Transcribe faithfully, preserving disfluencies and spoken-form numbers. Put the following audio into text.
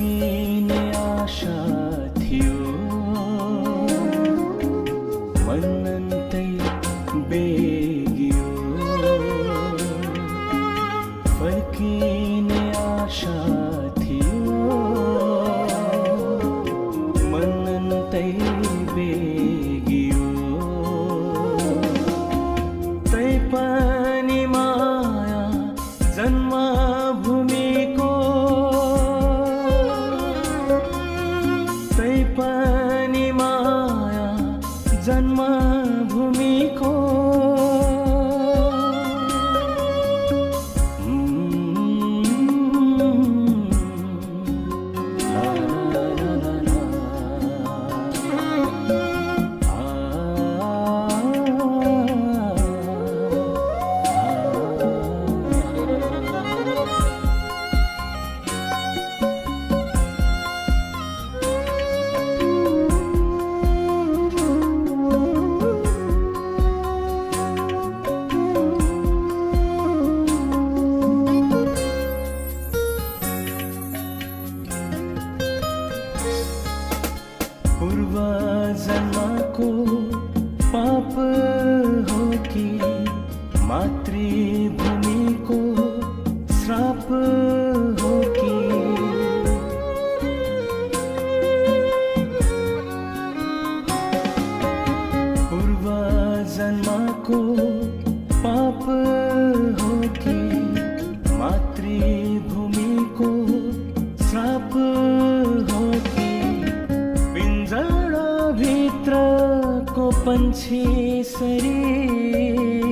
फर्किने आशा थियो मनन्तै बेगियो फर्किने आशा थियो मनन्तै बेगियो तैपनि माया जन्मभूमिको तैपनि माया जन्मभूमिको पूर्व जन्मको पाप हो कि मातृभूमिको श्राप हो कि पूर्व जन्मको पाप हो कि मातृभूमिको श्राप हो कि पिंजरा भित्रको पंछी शरीर